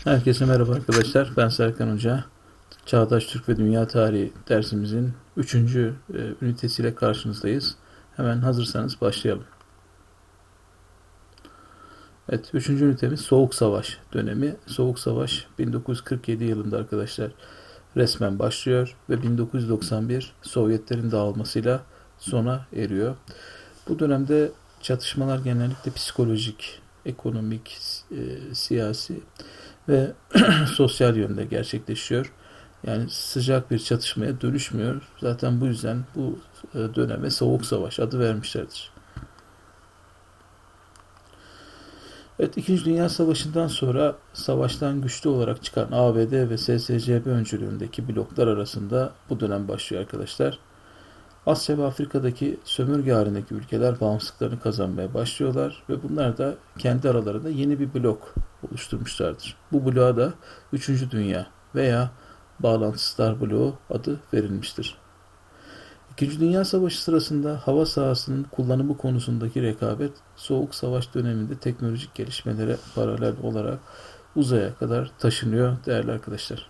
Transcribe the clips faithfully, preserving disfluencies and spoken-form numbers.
Herkese merhaba arkadaşlar. Ben Serkan Hoca. Çağdaş Türk ve Dünya Tarihi dersimizin üçüncü E, ünitesiyle karşınızdayız. Hemen hazırsanız başlayalım. Evet, üçüncü ünitemiz Soğuk Savaş dönemi. Soğuk Savaş bin dokuz yüz kırk yedi yılında arkadaşlar resmen başlıyor ve bin dokuz yüz doksan bir Sovyetlerin dağılmasıyla sona eriyor. Bu dönemde çatışmalar genellikle psikolojik, ekonomik, e, siyasi ve sosyal yönde gerçekleşiyor. Yani sıcak bir çatışmaya dönüşmüyor. Zaten bu yüzden bu e, döneme Soğuk Savaş adı vermişlerdir. Evet, İkinci Dünya Savaşı'ndan sonra savaştan güçlü olarak çıkan A B D ve S S C B öncülüğündeki bloklar arasında bu dönem başlıyor arkadaşlar. Asya ve Afrika'daki sömürge halindeki ülkeler bağımsızlıklarını kazanmaya başlıyorlar ve bunlar da kendi aralarında yeni bir blok oluşturmuşlardır. Bu bloğa da Üçüncü Dünya veya Bağlantısızlar Bloğu adı verilmiştir. İkinci Dünya Savaşı sırasında hava sahasının kullanımı konusundaki rekabet, Soğuk Savaş döneminde teknolojik gelişmelere paralel olarak uzaya kadar taşınıyor değerli arkadaşlar.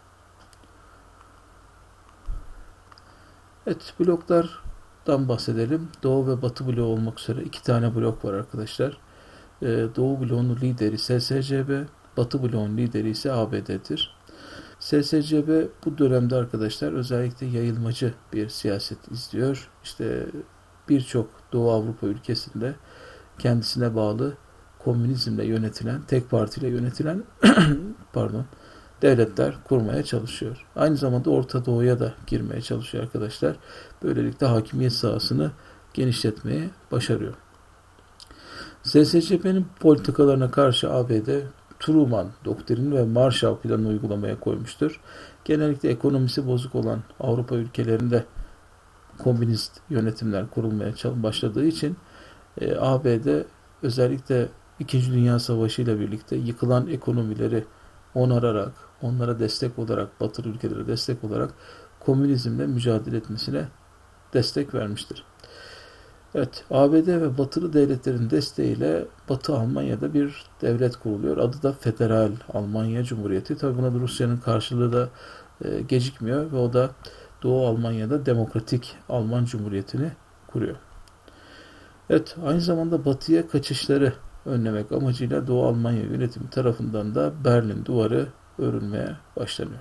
Evet, bloklardan bahsedelim. Doğu ve Batı bloğu olmak üzere iki tane blok var arkadaşlar. Ee, Doğu bloğunun lideri S S C B, Batı bloğunun lideri ise A B D'dir. S S C B bu dönemde arkadaşlar özellikle yayılmacı bir siyaset izliyor. İşte birçok Doğu Avrupa ülkesinde kendisine bağlı komünizmle yönetilen, tek partiyle yönetilen pardon devletler kurmaya çalışıyor. Aynı zamanda Orta Doğu'ya da girmeye çalışıyor arkadaşlar. Böylelikle hakimiyet sahasını genişletmeye başarıyor. S S C B'nin politikalarına karşı A B D Truman doktrini ve Marshall Planı'nı uygulamaya koymuştur. Genellikle ekonomisi bozuk olan Avrupa ülkelerinde komünist yönetimler kurulmaya başladığı için e, A B D özellikle İkinci Dünya Savaşı ile birlikte yıkılan ekonomileri onararak, onlara destek olarak, Batılı ülkelere destek olarak komünizmle mücadele etmesine destek vermiştir. Evet, A B D ve Batılı devletlerin desteğiyle Batı Almanya'da bir devlet kuruluyor. Adı da Federal Almanya Cumhuriyeti. Tabi buna da Rusya'nın karşılığı da e, gecikmiyor ve o da Doğu Almanya'da Demokratik Alman Cumhuriyeti'ni kuruyor. Evet, aynı zamanda Batı'ya kaçışları önlemek amacıyla Doğu Almanya yönetimi tarafından da Berlin Duvarı örülmeye başlanıyor.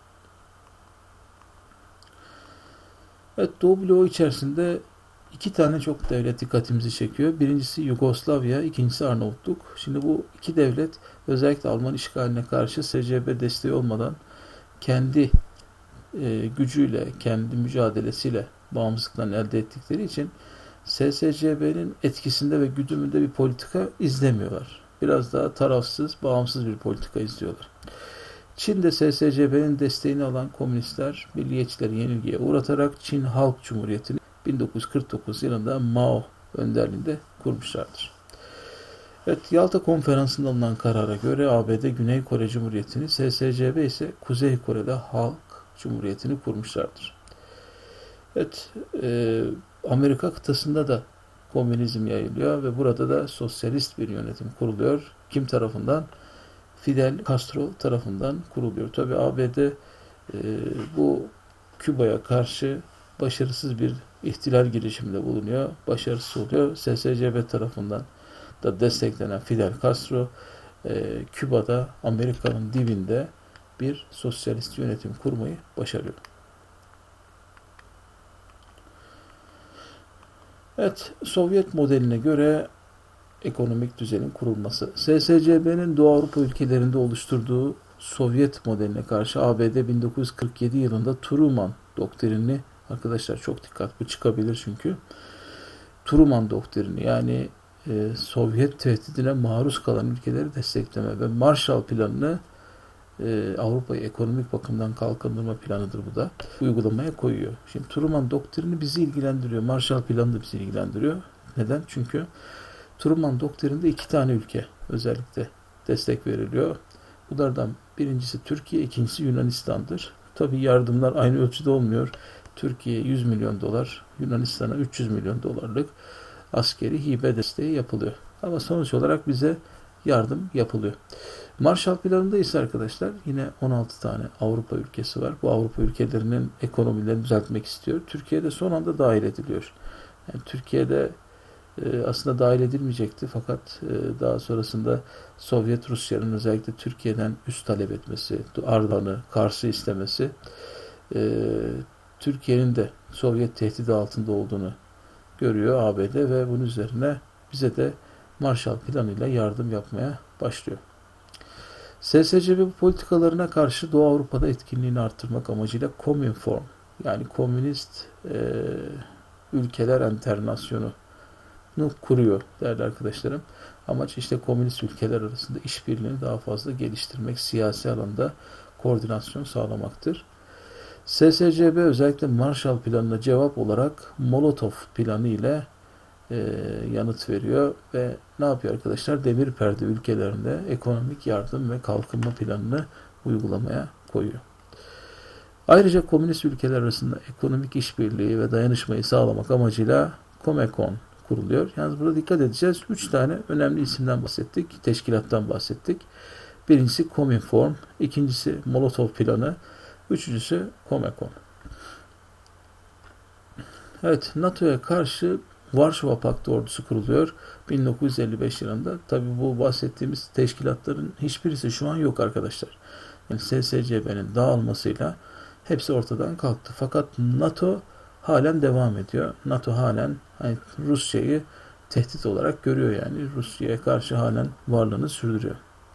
Evet, Doğu bloğu içerisinde iki tane çok devlet dikkatimizi çekiyor. Birincisi Yugoslavya, ikincisi Arnavutluk. Şimdi bu iki devlet özellikle Alman işgaline karşı S C B desteği olmadan kendi e, gücüyle, kendi mücadelesiyle bağımsızlıklarını elde ettikleri için S S C B'nin etkisinde ve güdümünde bir politika izlemiyorlar. Biraz daha tarafsız, bağımsız bir politika izliyorlar. Çin'de S S C B'nin desteğini alan komünistler milliyetçileri yenilgiye uğratarak Çin Halk Cumhuriyeti'ni bin dokuz yüz kırk dokuz yılında Mao önderliğinde kurmuşlardır. Evet, Yalta Konferansı'nda alınan karara göre A B D Güney Kore Cumhuriyeti'ni, S S C B ise Kuzey Kore'de Halk Cumhuriyeti'ni kurmuşlardır. Evet, e, Amerika kıtasında da komünizm yayılıyor ve burada da sosyalist bir yönetim kuruluyor. Kim tarafından? Fidel Castro tarafından kuruluyor. Tabi A B D e, bu Küba'ya karşı başarısız bir ihtilal girişiminde bulunuyor. Başarısız oluyor. S S C B tarafından da desteklenen Fidel Castro e, Küba'da Amerika'nın dibinde bir sosyalist yönetim kurmayı başarıyor. Evet, Sovyet modeline göre ekonomik düzenin kurulması. S S C B'nin Doğu Avrupa ülkelerinde oluşturduğu Sovyet modeline karşı A B D bin dokuz yüz kırk yedi yılında Truman doktrinini, arkadaşlar çok dikkat, bu çıkabilir çünkü, Truman doktrini yani e, Sovyet tehdidine maruz kalan ülkeleri destekleme ve Marshall Planı'nı e, Avrupa'yı ekonomik bakımdan kalkındırma planıdır bu da, uygulamaya koyuyor. Şimdi Truman doktrini bizi ilgilendiriyor. Marshall Planı da bizi ilgilendiriyor. Neden? Çünkü Truman doktrininde iki tane ülke özellikle destek veriliyor. Bunlardan birincisi Türkiye, ikincisi Yunanistan'dır. Tabii yardımlar aynı ölçüde olmuyor. Türkiye yüz milyon dolar, Yunanistan'a üç yüz milyon dolarlık askeri hibe desteği yapılıyor. Ama sonuç olarak bize yardım yapılıyor. Marshall Planı'nda ise arkadaşlar yine on altı tane Avrupa ülkesi var. Bu Avrupa ülkelerinin ekonomilerini düzeltmek istiyor. Türkiye'de son anda dahil ediliyor. Yani Türkiye'de e, aslında dahil edilmeyecekti fakat e, daha sonrasında Sovyet Rusya'nın özellikle Türkiye'den üst talep etmesi, Ardahan'ı, Kars'ı istemesi, e, Türkiye'nin de Sovyet tehdidi altında olduğunu görüyor A B D ve bunun üzerine bize de Marshall Planı'yla yardım yapmaya başlıyor. S S C B bu politikalarına karşı Doğu Avrupa'da etkinliğini artırmak amacıyla Kominform, yani Komünist e, Ülkeler Enternasyonu kuruyor değerli arkadaşlarım. Amaç işte komünist ülkeler arasında işbirliğini daha fazla geliştirmek, siyasi alanda koordinasyon sağlamaktır. S S C B özellikle Marshall Planı'na cevap olarak Molotov Planı ile e, yanıt veriyor ve ne yapıyor arkadaşlar? Demir perde ülkelerinde ekonomik yardım ve kalkınma planını uygulamaya koyuyor. Ayrıca komünist ülkeler arasında ekonomik işbirliği ve dayanışmayı sağlamak amacıyla Comecon kuruluyor. Yalnız burada dikkat edeceğiz. Üç tane önemli isimden bahsettik. Teşkilattan bahsettik. Birincisi Kominform, ikincisi Molotov Planı, üçüncüsü Comecon. Evet, NATO'ya karşı Varşova Paktı ordusu kuruluyor bin dokuz yüz elli beş yılında. Tabi bu bahsettiğimiz teşkilatların hiçbirisi şu an yok arkadaşlar. Yani S S C B'nin dağılmasıyla hepsi ortadan kalktı. Fakat NATO halen devam ediyor. NATO halen hani Rusya'yı tehdit olarak görüyor yani. Rusya'ya karşı halen varlığını sürdürüyor.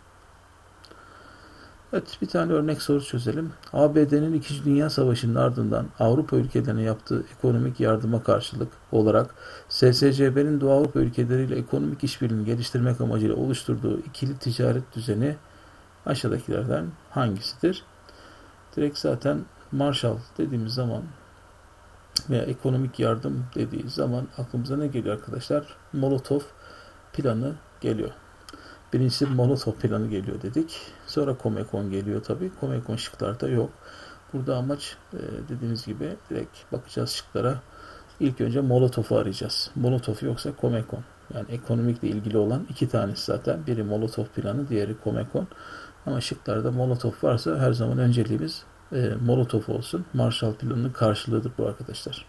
Evet, bir tane örnek soru çözelim. A B D'nin İkinci Dünya Savaşı'nın ardından Avrupa ülkelerine yaptığı ekonomik yardıma karşılık olarak S S C B'nin Doğu Avrupa ülkeleriyle ekonomik işbirliğini geliştirmek amacıyla oluşturduğu ikili ticaret düzeni aşağıdakilerden hangisidir? Direkt zaten Marshall dediğimiz zaman veya ekonomik yardım dediği zaman aklımıza ne geliyor arkadaşlar? Molotov Planı geliyor. Birincisi Molotov Planı geliyor dedik. Sonra Comecon geliyor tabii. Comecon şıklarda yok. Burada amaç dediğimiz gibi direkt bakacağız şıklara. İlk önce Molotov'u arayacağız. Molotov yoksa Comecon. Yani ekonomikle ilgili olan iki tanesi zaten. Biri Molotov Planı, diğeri Comecon. Ama şıklarda Molotov varsa her zaman önceliğimiz e, Molotov olsun. Marshall Planı'nın karşılığıdır bu arkadaşlar.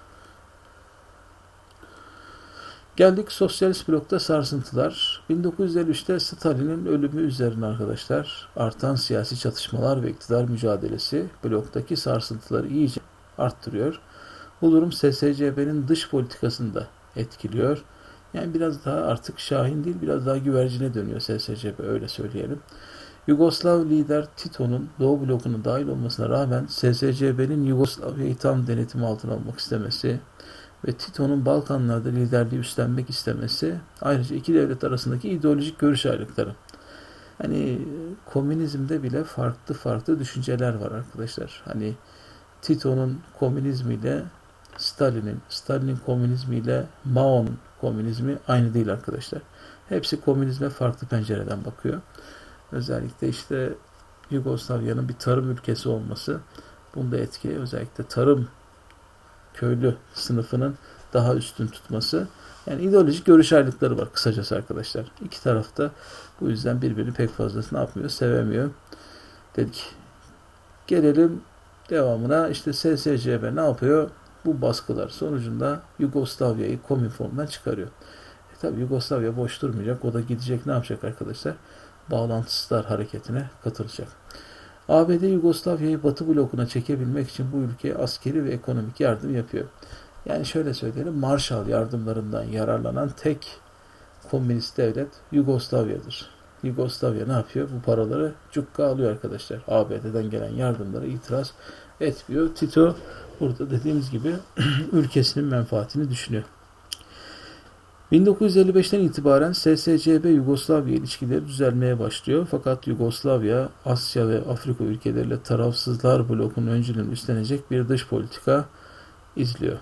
Geldik sosyalist blokta sarsıntılar. bin dokuz yüz elli üçte Stalin'in ölümü üzerine arkadaşlar artan siyasi çatışmalar ve iktidar mücadelesi bloktaki sarsıntıları iyice arttırıyor. Bu durum S S C B'nin dış politikasını da etkiliyor. Yani biraz daha artık Şahin değil, biraz daha güvercine dönüyor S S C B, öyle söyleyelim. Yugoslav lider Tito'nun Doğu blokuna dahil olmasına rağmen S S C B'nin Yugoslavya'yı tam denetim altına almak istemesi ve Tito'nun Balkanlarda liderliği üstlenmek istemesi, ayrıca iki devlet arasındaki ideolojik görüş ayrılıkları. Hani komünizmde bile farklı farklı düşünceler var arkadaşlar. Hani Tito'nun komünizmiyle Stalin'in, Stalin'in komünizmiyle Mao'nun komünizmi aynı değil arkadaşlar. Hepsi komünizme farklı pencereden bakıyor. Özellikle işte Yugoslavya'nın bir tarım ülkesi olması bunda etkili. Özellikle tarım köylü sınıfının daha üstün tutması. Yani ideolojik görüş ayrılıkları var kısacası arkadaşlar. İki tarafta bu yüzden birbirini pek fazla ne yapmıyor, sevemiyor dedik. Gelelim devamına. İşte S S C B ne yapıyor? Bu baskılar sonucunda Yugoslavya'yı Kominform'dan çıkarıyor. E tabi Yugoslavya boş durmayacak. O da gidecek, ne yapacak arkadaşlar? Bağlantısızlar hareketine katılacak. A B D Yugoslavya'yı Batı blokuna çekebilmek için bu ülkeye askeri ve ekonomik yardım yapıyor. Yani şöyle söyleyelim, Marshall yardımlarından yararlanan tek komünist devlet Yugoslavya'dır. Yugoslavya ne yapıyor? Bu paraları cukka alıyor arkadaşlar. A B D'den gelen yardımlara itiraz etmiyor. Tito burada dediğimiz gibi ülkesinin menfaatini düşünüyor. bin dokuz yüz elli beşten itibaren S S C B Yugoslavya ilişkileri düzelmeye başlıyor. Fakat Yugoslavya, Asya ve Afrika ülkeleriyle tarafsızlar blokunun öncülüğünü üstlenecek bir dış politika izliyor.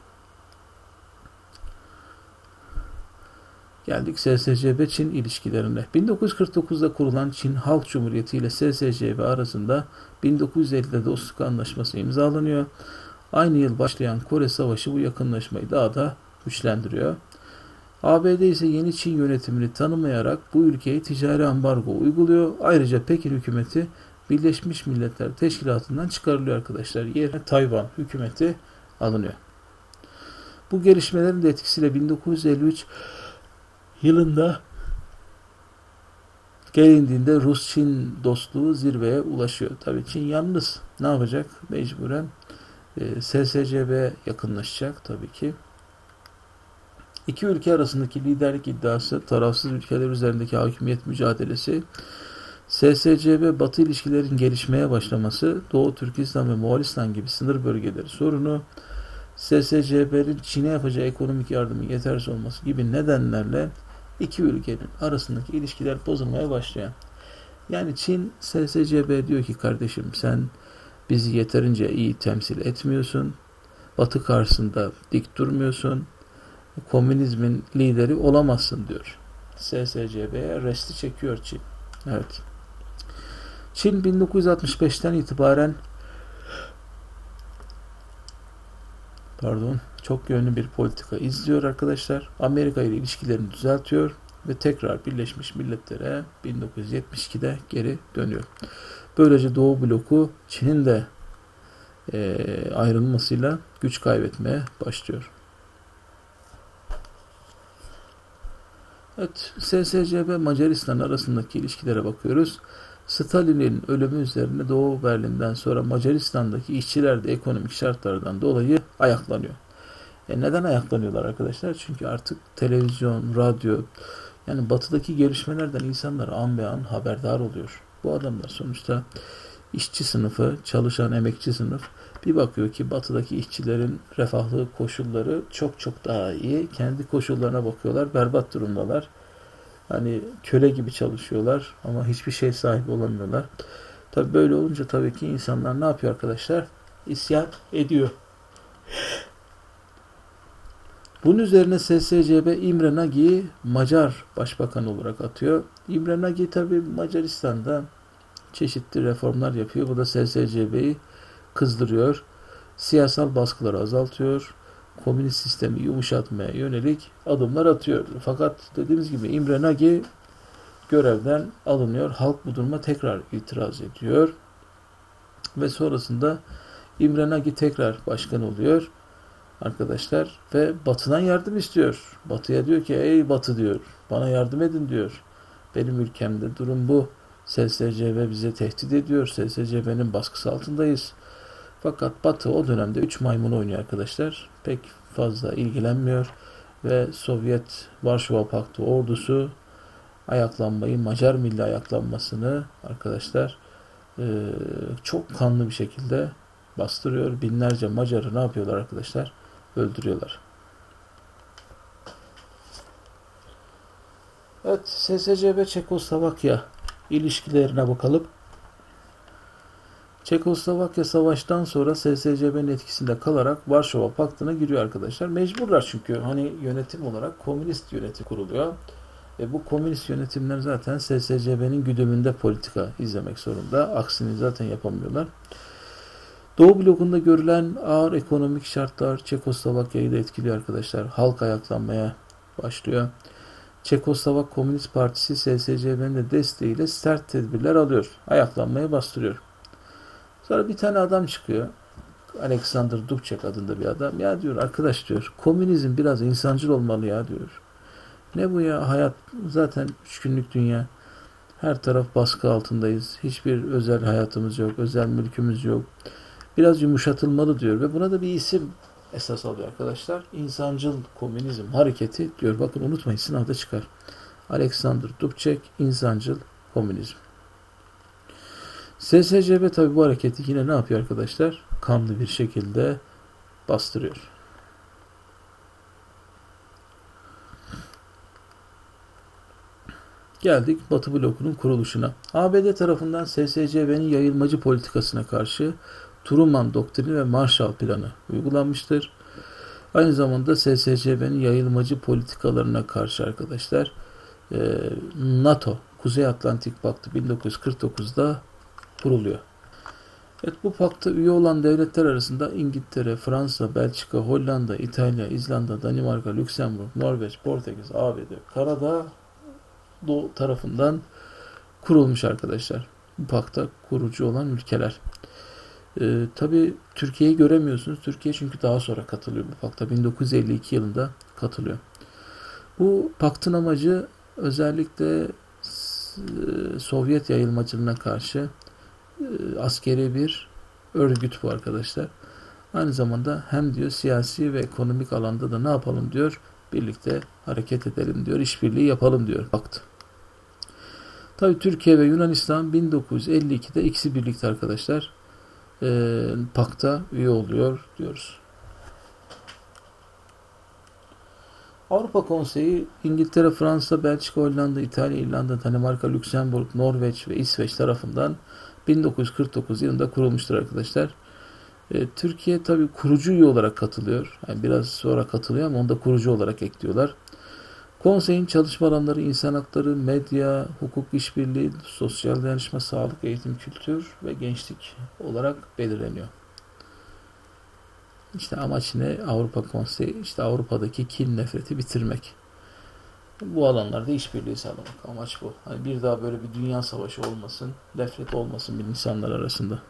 Geldik S S C B-Çin ilişkilerine. bin dokuz yüz kırk dokuzda kurulan Çin Halk Cumhuriyeti ile S S C B arasında bin dokuz yüz ellide dostluk anlaşması imzalanıyor. Aynı yıl başlayan Kore Savaşı bu yakınlaşmayı daha da güçlendiriyor. A B D ise yeni Çin yönetimini tanımayarak bu ülkeye ticari ambargo uyguluyor. Ayrıca Pekin hükümeti Birleşmiş Milletler Teşkilatı'ndan çıkarılıyor arkadaşlar. Yerine Tayvan hükümeti alınıyor. Bu gelişmelerin de etkisiyle bin dokuz yüz elli üç yılında gelindiğinde Rus-Çin dostluğu zirveye ulaşıyor. Tabii Çin yalnız ne yapacak? Mecburen e, S S C B'ye yakınlaşacak tabii ki. İki ülke arasındaki liderlik iddiası, tarafsız ülkeler üzerindeki hakimiyet mücadelesi, S S C B Batı ilişkilerin gelişmeye başlaması, Doğu Türkistan ve Moğolistan gibi sınır bölgeleri sorunu, S S C B'nin Çin'e yapacağı ekonomik yardımın yetersiz olması gibi nedenlerle iki ülkenin arasındaki ilişkiler bozulmaya başlıyor. Yani Çin, S S C B diyor ki kardeşim sen bizi yeterince iyi temsil etmiyorsun, Batı karşısında dik durmuyorsun, komünizmin lideri olamazsın diyor. S S C B'ye resti çekiyor Çin. Evet. Çin bin dokuz yüz altmış beşten itibaren pardon, çok yönlü bir politika izliyor arkadaşlar. Amerika ile ilişkilerini düzeltiyor ve tekrar Birleşmiş Milletler'e bin dokuz yüz yetmiş ikide geri dönüyor. Böylece Doğu bloku Çin'in de e, ayrılmasıyla güç kaybetmeye başlıyor. Evet, S S C B Macaristan arasındaki ilişkilere bakıyoruz. Stalin'in ölümü üzerine Doğu Berlin'den sonra Macaristan'daki işçiler de ekonomik şartlardan dolayı ayaklanıyor. E neden ayaklanıyorlar arkadaşlar? Çünkü artık televizyon, radyo, yani batıdaki gelişmelerden insanlar an be an haberdar oluyor. Bu adamlar sonuçta işçi sınıfı, çalışan emekçi sınıf bir bakıyor ki batıdaki işçilerin refahlı koşulları çok çok daha iyi. Kendi koşullarına bakıyorlar, berbat durumdalar. Hani köle gibi çalışıyorlar ama hiçbir şey sahibi olamıyorlar. Tabii böyle olunca tabii ki insanlar ne yapıyor arkadaşlar? İsyan ediyor. Bunun üzerine S S C B İmre Nagy'i Macar Başbakan olarak atıyor. İmre Nagy tabii Macaristan'da çeşitli reformlar yapıyor. Bu da S S C B'yi kızdırıyor. Siyasal baskıları azaltıyor. Komünist sistemi yumuşatmaya yönelik adımlar atıyor. Fakat dediğimiz gibi İmre Nagy görevden alınıyor. Halk bu duruma tekrar itiraz ediyor. Ve sonrasında İmre Nagy tekrar başkan oluyor arkadaşlar ve Batı'dan yardım istiyor. Batı'ya diyor ki ey Batı diyor bana yardım edin diyor. Benim ülkemde durum bu. S S C B bize tehdit ediyor. S S C B'nin baskısı altındayız. Fakat Batı o dönemde üç maymun oynuyor arkadaşlar. Pek fazla ilgilenmiyor ve Sovyet Varşova Paktı ordusu ayaklanmayı, Macar milli ayaklanmasını arkadaşlar çok kanlı bir şekilde bastırıyor. Binlerce Macar'ı ne yapıyorlar arkadaşlar? Öldürüyorlar. Evet, S S C B Çekoslovakya ilişkilerine bakalım. Çekoslovakya savaştan sonra S S C B'nin etkisinde kalarak Varşova Paktı'na giriyor arkadaşlar. Mecburlar çünkü hani yönetim olarak komünist yönetim kuruluyor. E bu komünist yönetimler zaten S S C B'nin güdümünde politika izlemek zorunda. Aksini zaten yapamıyorlar. Doğu blokunda görülen ağır ekonomik şartlar Çekoslovakya'yı da etkiliyor arkadaşlar. Halk ayaklanmaya başlıyor. Çekoslovak Komünist Partisi S S C B'nin de desteğiyle sert tedbirler alıyor. Ayaklanmaya bastırıyor. Sonra bir tane adam çıkıyor. Alexander Dubček adında bir adam. Ya diyor arkadaş diyor komünizm biraz insancıl olmalı ya diyor. Ne bu ya hayat zaten üç günlük dünya. Her taraf baskı altındayız. Hiçbir özel hayatımız yok. Özel mülkümüz yok. Biraz yumuşatılmalı diyor ve buna da bir isim esas alıyor arkadaşlar. İnsancıl komünizm hareketi diyor. Bakın unutmayın sınavda çıkar. Alexander Dubček insancıl komünizm. S S C B tabi bu hareketi yine ne yapıyor arkadaşlar? Kanlı bir şekilde bastırıyor. Geldik Batı blokunun kuruluşuna. A B D tarafından S S C B'nin yayılmacı politikasına karşı Truman doktrini ve Marshall planı uygulanmıştır. Aynı zamanda S S C B'nin yayılmacı politikalarına karşı arkadaşlar NATO, Kuzey Atlantik Paktı bin dokuz yüz kırk dokuzda kuruluyor. Evet, bu pakta üye olan devletler arasında İngiltere, Fransa, Belçika, Hollanda, İtalya, İzlanda, Danimarka, Lüksemburg, Norveç, Portekiz, A B D, Karadağ Doğu tarafından kurulmuş arkadaşlar. Bu pakta kurucu olan ülkeler. Ee, tabii Türkiye'yi göremiyorsunuz. Türkiye çünkü daha sonra katılıyor bu pakta. bin dokuz yüz elli iki yılında katılıyor. Bu paktın amacı özellikle Sovyet yayılmacılığına karşı askeri bir örgüt bu arkadaşlar. Aynı zamanda hem diyor siyasi ve ekonomik alanda da ne yapalım diyor, birlikte hareket edelim diyor, işbirliği yapalım diyor pakt. Tabii Türkiye ve Yunanistan bin dokuz yüz elli ikide ikisi birlikte arkadaşlar e, pakta üye oluyor diyoruz. Avrupa Konseyi İngiltere, Fransa, Belçika, Hollanda, İtalya, İrlanda, Danimarka, Lüksemburg, Norveç ve İsveç tarafından bin dokuz yüz kırk dokuz yılında kurulmuştur arkadaşlar. E, Türkiye tabii kurucu üye olarak katılıyor. Yani biraz sonra katılıyor ama onu da kurucu olarak ekliyorlar. Konseyin çalışma alanları insan hakları, medya, hukuk işbirliği, sosyal dayanışma, sağlık, eğitim, kültür ve gençlik olarak belirleniyor. İşte amaç ne? Avrupa Konseyi, işte Avrupa'daki kin, nefreti bitirmek. Bu alanlarda işbirliği sağlamak. Amaç bu. Hani bir daha böyle bir dünya savaşı olmasın, nefret olmasın bir insanlar arasında.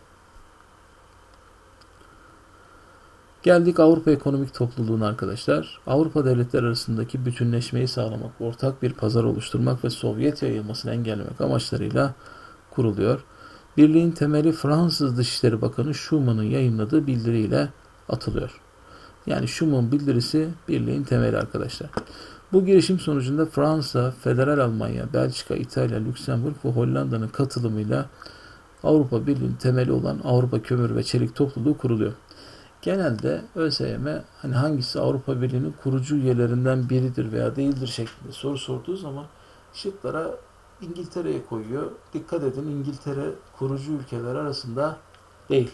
Geldik Avrupa Ekonomik Topluluğu'na arkadaşlar. Avrupa devletleri arasındaki bütünleşmeyi sağlamak, ortak bir pazar oluşturmak ve Sovyet yayılmasını engellemek amaçlarıyla kuruluyor. Birliğin temeli Fransız Dışişleri Bakanı Schumann'ın yayınladığı bildiriyle atılıyor. Yani Schuman bildirisi birliğin temeli arkadaşlar. Bu girişim sonucunda Fransa, Federal Almanya, Belçika, İtalya, Lüksemburg ve Hollanda'nın katılımıyla Avrupa Birliği'nin temeli olan Avrupa Kömür ve Çelik Topluluğu kuruluyor. Genelde ÖSYM hani hangisi Avrupa Birliği'nin kurucu üyelerinden biridir veya değildir şeklinde soru sorduğu zaman şıklara İngiltere'ye koyuyor. Dikkat edin, İngiltere kurucu ülkeler arasında değil.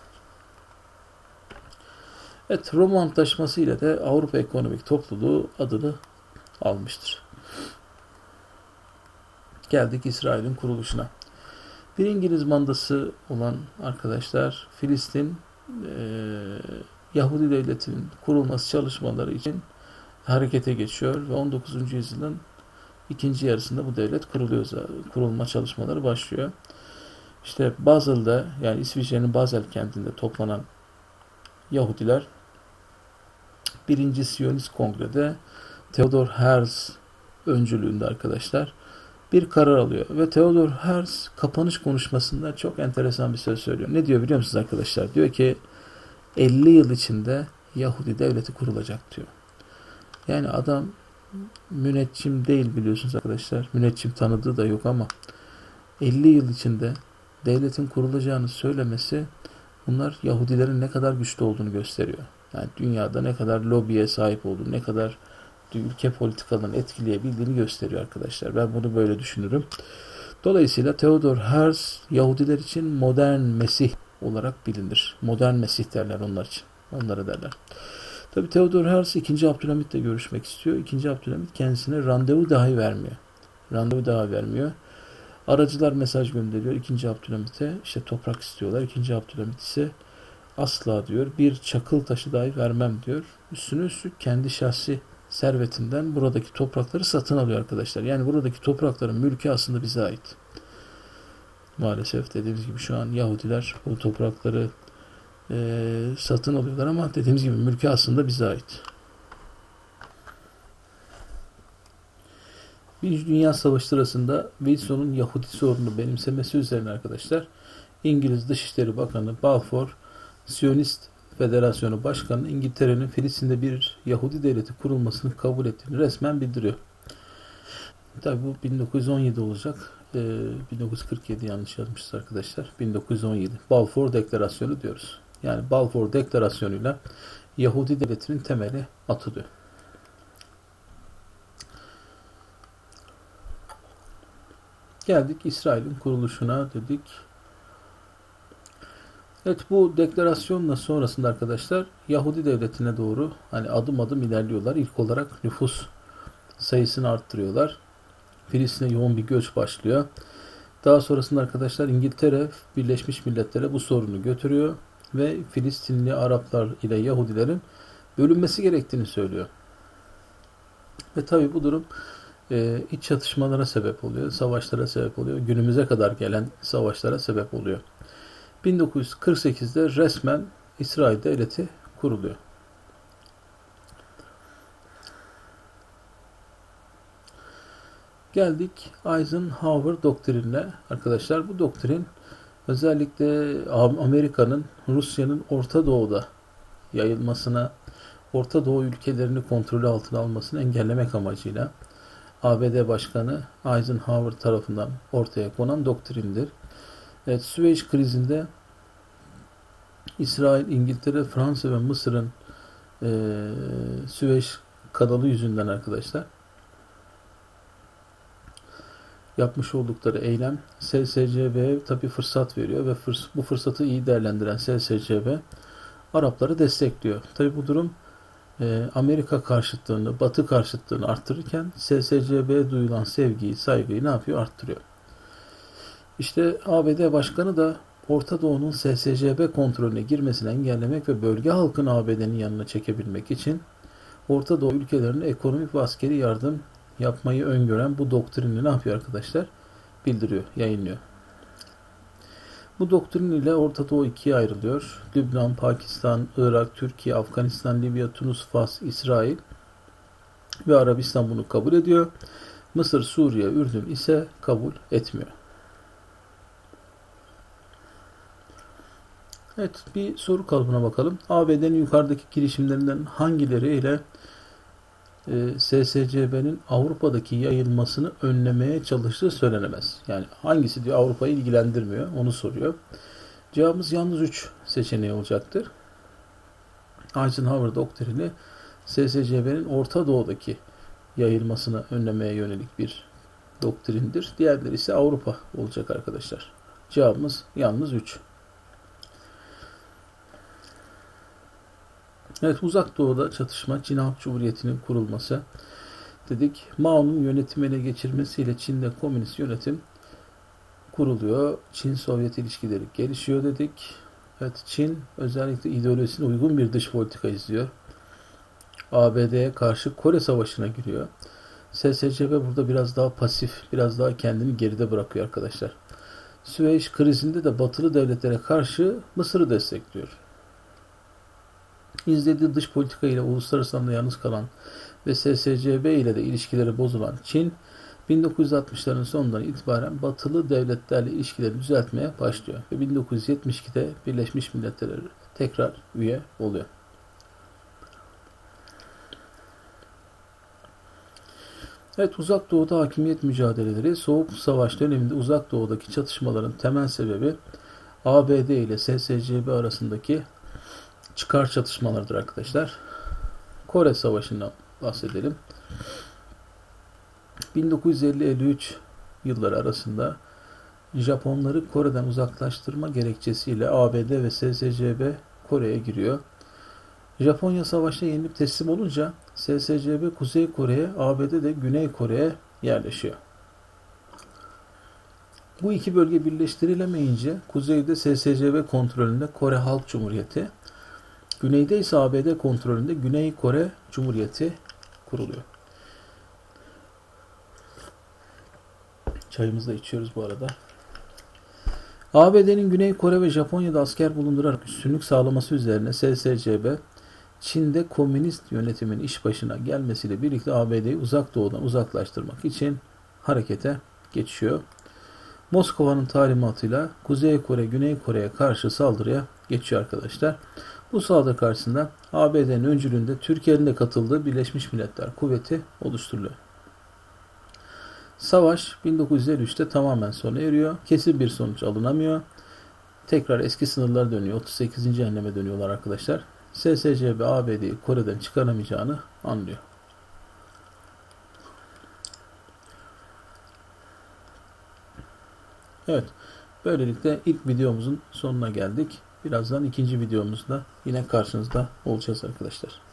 Evet, Roma Antlaşması ile de Avrupa Ekonomik Topluluğu adını almıştır. Geldik İsrail'in kuruluşuna. Bir İngiliz mandası olan arkadaşlar Filistin e, Yahudi devletinin kurulması çalışmaları için harekete geçiyor ve on dokuzuncu yüzyılın ikinci yarısında bu devlet kuruluyor. Kurulma çalışmaları başlıyor. İşte Basel'de, yani İsviçre'nin Basel kentinde toplanan Yahudiler birinci Siyonist Kongre'de Theodor Herzl öncülüğünde arkadaşlar bir karar alıyor. Ve Theodor Herzl kapanış konuşmasında çok enteresan bir söz söylüyor. Ne diyor biliyor musunuz arkadaşlar? Diyor ki elli yıl içinde Yahudi devleti kurulacak diyor. Yani adam müneccim değil biliyorsunuz arkadaşlar. Müneccim tanıdığı da yok ama elli yıl içinde devletin kurulacağını söylemesi bunlar Yahudilerin ne kadar güçlü olduğunu gösteriyor. Yani dünyada ne kadar lobiye sahip olduğunu, ne kadar ülke politikalarını etkileyebildiğini gösteriyor arkadaşlar. Ben bunu böyle düşünürüm. Dolayısıyla Theodor Herzl Yahudiler için modern Mesih olarak bilinir. Modern Mesih derler onlar için. Onlara derler. Tabi Theodor Herzl ikinci. Abdülhamit'le görüşmek istiyor. ikinci. Abdülhamit kendisine randevu dahi vermiyor. Randevu dahi vermiyor. Aracılar mesaj gönderiyor ikinci. Abdülhamit'e. İşte toprak istiyorlar. ikinci. Abdülhamit ise asla diyor bir çakıl taşı dahi vermem diyor. Üstüne üstlük kendi şahsi servetinden buradaki toprakları satın alıyor arkadaşlar. Yani buradaki toprakların mülkü aslında bize ait. Maalesef dediğimiz gibi şu an Yahudiler bu toprakları e, satın alıyorlar ama dediğimiz gibi mülkü aslında bize ait. Birinci Dünya Savaşı sırasında Wilson'un Yahudi sorununu benimsemesi üzerine arkadaşlar İngiliz Dışişleri Bakanı Balfour, Siyonist Federasyonu Başkanı İngiltere'nin Filistin'de bir Yahudi devleti kurulmasını kabul ettiğini resmen bildiriyor. Tabi bu bin dokuz yüz on yedi olacak. Ee, bin dokuz yüz kırk yedi yanlış yazmışız arkadaşlar. bin dokuz yüz on yedi. Balfour Deklarasyonu diyoruz. Yani Balfour Deklarasyonu'yla Yahudi devletinin temeli atılıyor. Geldik İsrail'in kuruluşuna dedik. Evet, bu deklarasyonla sonrasında arkadaşlar Yahudi devletine doğru hani adım adım ilerliyorlar. İlk olarak nüfus sayısını arttırıyorlar. Filistin'e yoğun bir göç başlıyor. Daha sonrasında arkadaşlar İngiltere Birleşmiş Milletler'e bu sorunu götürüyor ve Filistinli Araplar ile Yahudilerin bölünmesi gerektiğini söylüyor. Ve tabi bu durum e, iç çatışmalara sebep oluyor, savaşlara sebep oluyor, günümüze kadar gelen savaşlara sebep oluyor. bin dokuz yüz kırk sekizde resmen İsrail Devleti kuruluyor. Geldik Eisenhower doktrinine arkadaşlar. Bu doktrin özellikle Amerika'nın Rusya'nın Orta Doğu'da yayılmasına, Orta Doğu ülkelerini kontrolü altına almasını engellemek amacıyla A B D Başkanı Eisenhower tarafından ortaya konan doktrindir. Evet, Süveyş krizinde İsrail, İngiltere, Fransa ve Mısır'ın e, Süveyş kanalı yüzünden arkadaşlar yapmış oldukları eylem S S C B'ye tabi fırsat veriyor ve fırs bu fırsatı iyi değerlendiren S S C B Arapları destekliyor. Tabi bu durum e, Amerika karşıtlığını, Batı karşıtlığını arttırırken S S C B'ye duyulan sevgiyi, saygıyı ne yapıyor? Arttırıyor. İşte A B D Başkanı da Orta Doğu'nun S S C B kontrolüne girmesini engellemek ve bölge halkını A B D'nin yanına çekebilmek için Orta Doğu ülkelerine ekonomik ve askeri yardım yapmayı öngören bu doktrini ne yapıyor arkadaşlar? Bildiriyor, yayınlıyor. Bu doktrin ile Orta Doğu ikiye ayrılıyor. Lübnan, Pakistan, Irak, Türkiye, Afganistan, Libya, Tunus, Fas, İsrail ve Arabistan bunu kabul ediyor. Mısır, Suriye, Ürdün ise kabul etmiyor. Evet, bir soru kalıbına bakalım. A B D'nin yukarıdaki girişimlerinden hangileriyle e, S S C B'nin Avrupa'daki yayılmasını önlemeye çalıştığı söylenemez. Yani hangisi diyor Avrupa'yı ilgilendirmiyor, onu soruyor. Cevabımız yalnız üç seçeneği olacaktır. Eisenhower doktrini S S C B'nin Orta Doğu'daki yayılmasını önlemeye yönelik bir doktrindir. Diğerleri ise Avrupa olacak arkadaşlar. Cevabımız yalnız üç. Evet, Uzak Doğu'da çatışma, Çin Halk Cumhuriyeti'nin kurulması dedik. Mao'nun yönetimi ele geçirmesiyle Çin'de komünist yönetim kuruluyor. Çin-Sovyet ilişkileri gelişiyor dedik. Evet, Çin özellikle ideolojisine uygun bir dış politika izliyor. A B D'ye karşı Kore Savaşı'na giriyor. S S C B burada biraz daha pasif, biraz daha kendini geride bırakıyor arkadaşlar. Süveyş krizinde de batılı devletlere karşı Mısır'ı destekliyor. İzlediği dış politika ile uluslararası alanda yalnız kalan ve S S C B ile de ilişkileri bozulan Çin, bin dokuz yüz altmışların sonundan itibaren batılı devletlerle ilişkileri düzeltmeye başlıyor ve bin dokuz yüz yetmiş ikide Birleşmiş Milletler'e tekrar üye oluyor. Evet, Uzak Doğu'da hakimiyet mücadeleleri, Soğuk Savaş döneminde Uzak Doğu'daki çatışmaların temel sebebi A B D ile S S C B arasındaki çıkar çatışmalarıdır arkadaşlar. Kore Savaşı'ndan bahsedelim. bin dokuz yüz elli elli üç yılları arasında Japonları Kore'den uzaklaştırma gerekçesiyle A B D ve S S C B Kore'ye giriyor. Japonya savaşta yenilip teslim olunca S S C B Kuzey Kore'ye, A B D de Güney Kore'ye yerleşiyor. Bu iki bölge birleştirilemeyince kuzeyde S S C B kontrolünde Kore Halk Cumhuriyeti, güneyde ise A B D kontrolünde Güney Kore Cumhuriyeti kuruluyor. Çayımızı da içiyoruz bu arada. A B D'nin Güney Kore ve Japonya'da asker bulundurarak üstünlük sağlaması üzerine S S C B, Çin'de komünist yönetimin iş başına gelmesiyle birlikte A B D'yi Uzak Doğu'dan uzaklaştırmak için harekete geçiyor. Moskova'nın talimatıyla Kuzey Kore, Güney Kore'ye karşı saldırıya geçiyor arkadaşlar. Bu saldırı karşısında A B D'nin öncülüğünde Türkiye'nin de katıldığı Birleşmiş Milletler Kuvveti oluşturuluyor. Savaş bin dokuz yüz elli üçte tamamen sona eriyor. Kesin bir sonuç alınamıyor. Tekrar eski sınırlara dönüyor. otuz sekizinci önleme dönüyorlar arkadaşlar. S S C B A B D'yi Kore'den çıkaramayacağını anlıyor. Evet. Böylelikle ilk videomuzun sonuna geldik. Birazdan ikinci videomuzda yine karşınızda olacağız arkadaşlar.